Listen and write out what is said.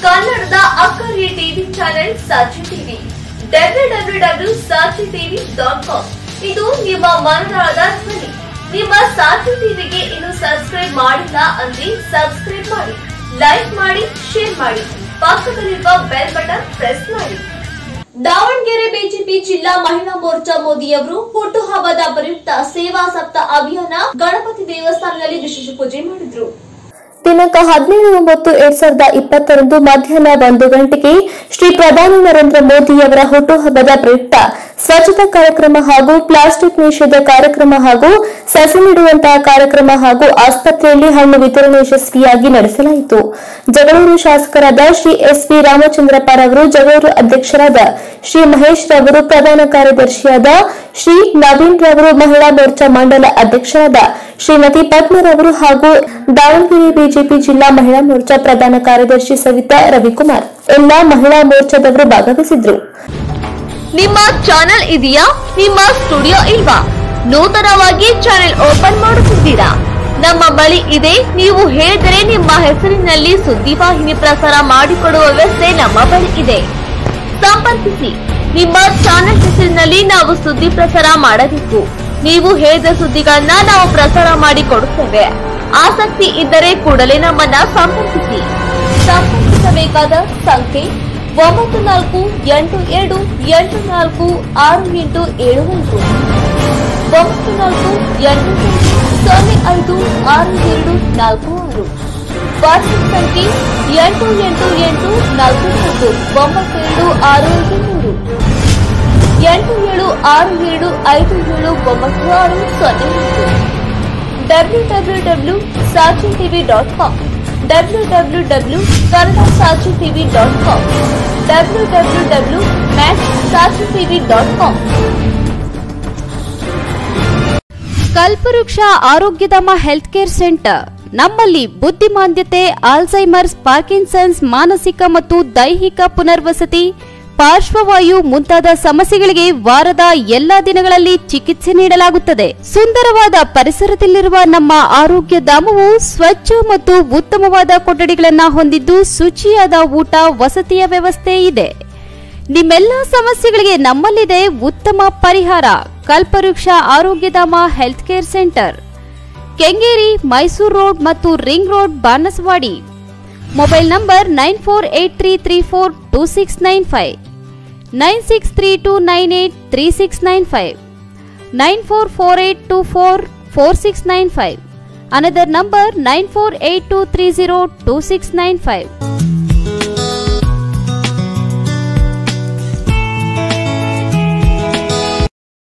ಕನ್ನಡದ ಅಕ್ಕರೆ TV channel ಸಾಕ್ಷಿ TV www.saachitv.com ಇದು ನಿಮ್ಮ ಮನದಾಳದ ಧ್ವನಿ. ನಿಮ್ಮ ಸಾಕ್ಷಿ ಟಿವಿಗೆ ಇನ್ನು ಸಬ್ಸ್ಕ್ರೈಬ್ ಮಾಡಿಲ್ಲ ಅಂದ್ರೆ ಸಬ್ಸ್ಕ್ರೈಬ್ ಮಾಡಿ, ಲೈಕ್ ಮಾಡಿ, ಶೇರ್ ಮಾಡಿ, ಪಕ್ಕದಲ್ಲಿರುವ ಬೆಲ್ ಬಟನ್ ಪ್ರೆಸ್ ಮಾಡಿ. ದಾವಣಗೆರೆ ಬಿಜೆಪಿ ಜಿಲ್ಲಾ ಮಹಿಳಾ ಮೋರ್ಚಾ ಮೋದಿಯವರು ಹುಟ್ಟುಹಬ್ಬದ ಪ್ರಯುಕ್ತ ಸೇವಾ ಸಪ್ತಾಹ ಅಭಿಯಾನ ಗಣಪತಿ ದೇವಸ್ಥಾನದಲ್ಲಿ ವಿಶೇಷ ಪೂಜೆ ಮಾಡಿದ್ರು. ದಿನಾಂಕ 17/9/2020 ಮಧ್ಯಾಹ್ನ 1 ಗಂಟೆಗೆ ಶ್ರೀ ಪ್ರಧಾನಿ ನರೇಂದ್ರ ಮೋದಿಯವರ ಹುಟ್ಟುಹಬ್ಬದ ಪ್ರಯುಕ್ತ ಸ್ವಚ್ಛತಾ ಕಾರ್ಯಕ್ರಮ ಹಾಗೂ ಪ್ಲಾಸ್ಟಿಕ್ ನಿಷೇಧ ಕಾರ್ಯಕ್ರಮ ಹಾಗೂ ಸಸಿ ನೆಡುವಂತಹ ಕಾರ್ಯಕ್ರಮ ಹಾಗೂ ಆಸ್ಪತ್ರೆಯಲ್ಲಿ ಹಣ್ಣು ವಿತರಣೆ ಯಶಸ್ವಿಯಾಗಿ ನಡೆಸಲಾಯಿತು. ಜಗಳೂರು ಶಾಸಕರಾದ ಶ್ರೀ ಎಸ್.ವಿ. ರಾಮಚಂದ್ರಪ್ಪರವರು, ಜಗಳೂರು ಅಧ್ಯಕ್ಷರಾದ ಶ್ರೀ ಮಹೇಶ್ ರವರು, ಪ್ರಧಾನ ಕಾರ್ಯದರ್ಶಿಯಾದ ಶ್ರೀ ನವೀನ್ ರವರು, ಮಹಿಳಾ ಮೋರ್ಚಾ ಮಂಡಲ ಅಧ್ಯಕ್ಷರಾದ ಶ್ರೀಮತಿ ಪದ್ಮರವರು ಹಾಗೂ ದಾವಣಗೆರೆ ಬಿಜೆಪಿ ಜಿಲ್ಲಾ ಮಹಿಳಾ ಮೋರ್ಚಾ ಪ್ರಧಾನ ಕಾರ್ಯದರ್ಶಿ ಸವಿತಾ ರವಿಕುಮಾರ್ ಎಲ್ಲಾ ಮಹಿಳಾ ಮೋರ್ಚಾದವರು ಭಾಗವಹಿಸಿದ್ರು. ನಿಮ್ಮ ಚಾನೆಲ್ ಇದೆಯಾ? ನಿಮ್ಮ ಸ್ಟುಡಿಯೋ ಇಲ್ವಾ? ನೂತನವಾಗಿ ಚಾನೆಲ್ ಓಪನ್ ಮಾಡುತ್ತಿದ್ದೀರಾ? ನಮ್ಮ ಬಳಿ ಇದೆ. ನೀವು ಹೇಳಿದರೆ ನಿಮ್ಮ ಹೆಸರಿನಲ್ಲಿ ಸುದ್ದಿವಾಹಿನಿ ಪ್ರಸಾರ ಮಾಡಿಕೊಡುವ ವ್ಯವಸ್ಥೆ ನಮ್ಮ ಬಳಿ ಇದೆ. ಸಂಪರ್ಕಿಸಿ. ನಿಮ್ಮ ಚಾನೆಲ್ ಹೆಸರಿನಲ್ಲಿ ನಾವು ಸುದ್ದಿ ಪ್ರಸಾರ ಮಾಡಬೇಕು. ನೀವು ಹೇಳಿದ ಸುದ್ದಿಗಳನ್ನ ನಾವು ಪ್ರಸಾರ ಮಾಡಿ ಕೊಡುತ್ತೇವೆ. ಆಸಕ್ತಿ ಇದ್ದರೆ ಕೂಡಲೇ ನಮ್ಮನ್ನ ಸಂಪರ್ಕಿಸಿ. ಸಂಪರ್ಕಿಸಬೇಕಾದ ಸಂಖ್ಯೆ 9482846875 9482056246. ವಾಟ್ಸ್ಆಪ್ ಸಂಖ್ಯೆ 8884929653 8767579600. www.saachitv.com www.kannadasaachitv.com www.maxsaachitv.com. ಕಲ್ಪವೃಕ್ಷ ಆರೋಗ್ಯಧಾಮ ಹೆಲ್ತ್ ಕೇರ್ ಸೆಂಟರ್. ನಮ್ಮಲ್ಲಿ ಬುದ್ಧಿಮಾಂದ್ಯತೆ, ಆಲ್ಝೈಮರ್ಸ್, ಪಾರ್ಕಿನ್ಸನ್ಸ್, ಮಾನಸಿಕ ಮತ್ತು ದೈಹಿಕ ಪುನರ್ವಸತಿ, ಪಾರ್ಶ್ವವಾಯು ಮುಂತಾದ ಸಮಸ್ಯೆಗಳಿಗೆ ವಾರದ ಎಲ್ಲಾ ದಿನಗಳಲ್ಲಿ ಚಿಕಿತ್ಸೆ ನೀಡಲಾಗುತ್ತದೆ. ಸುಂದರವಾದ ಪರಿಸರದಲ್ಲಿರುವ ನಮ್ಮ ಆರೋಗ್ಯ ಧಾಮವು ಸ್ವಚ್ಛ ಮತ್ತು ಉತ್ತಮವಾದ ಕೊಠಡಿಗಳನ್ನು ಹೊಂದಿದ್ದು ಶುಚಿಯಾದ ಊಟ, ವಸತಿಯ ವ್ಯವಸ್ಥೆ ಇದೆ. ನಿಮ್ಮೆಲ್ಲ ಸಮಸ್ಯೆಗಳಿಗೆ ನಮ್ಮಲ್ಲಿದೆ ಉತ್ತಮ ಪರಿಹಾರ. ಕಲ್ಪವೃಕ್ಷ ಆರೋಗ್ಯಧಾಮ health care centre, Kengeri, Mysore road ಮತ್ತು ring road, Banaswadi. Mobile number 9483342695, 9632983695, 9448244695. Another number 9482302695.